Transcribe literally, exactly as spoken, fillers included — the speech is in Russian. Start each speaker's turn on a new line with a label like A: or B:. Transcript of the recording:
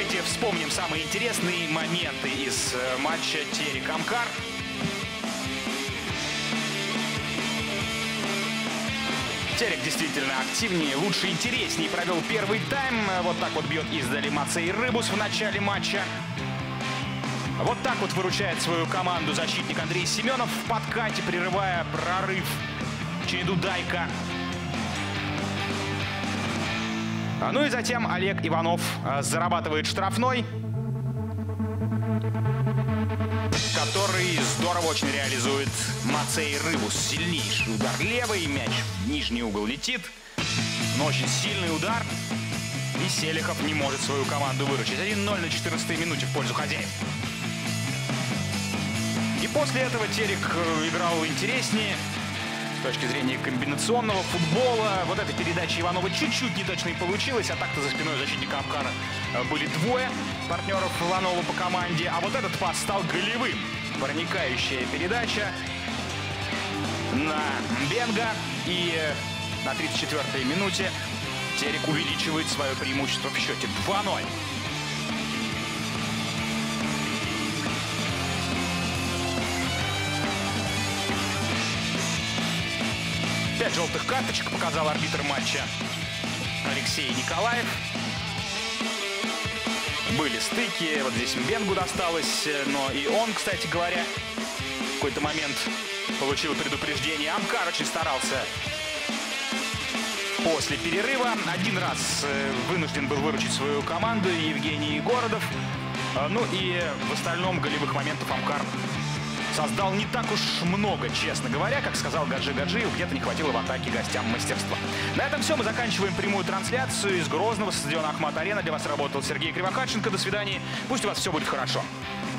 A: Давайте вспомним самые интересные моменты из матча Терек-Амкар. Терек действительно активнее, лучше, интереснее провел первый тайм. Вот так вот бьет издали Мацей Рыбус в начале матча. Вот так вот выручает свою команду защитник Андрей Семенов в подкате, прерывая прорыв Чиниду Дайка. Ну и затем Олег Иванов зарабатывает штрафной, который здорово очень реализует Мацей Рыбус. Сильнейший удар левый, мяч в нижний угол летит, но очень сильный удар. И Селихов не может свою команду выручить. один ноль на четырнадцатой минуте в пользу хозяев. И после этого Терек играл интереснее с точки зрения комбинационного футбола. Вот эта передача Иванова чуть-чуть неточной получилась, а так-то за спиной защитника Амкара были двое партнеров Иванова по команде. А вот этот пас стал голевым. Проникающая передача на Бенга. И на тридцать четвёртой минуте Терек увеличивает свое преимущество в счете два ноль. Пять желтых карточек показал арбитр матча Алексей Николаев. Были стыки, вот здесь Бенгу досталось, но и он, кстати говоря, в какой-то момент получил предупреждение. Амкар очень старался после перерыва. Один раз вынужден был выручить свою команду Евгений Городов. Ну и в остальном голевых моментов Амкар создал не так уж много, честно говоря. Как сказал Гаджи Гаджиев, где-то не хватило в атаке гостям мастерства. На этом все. Мы заканчиваем прямую трансляцию из Грозного, со стадиона Ахмат-Арена. Для вас работал Сергей Кривохатченко. До свидания. Пусть у вас все будет хорошо.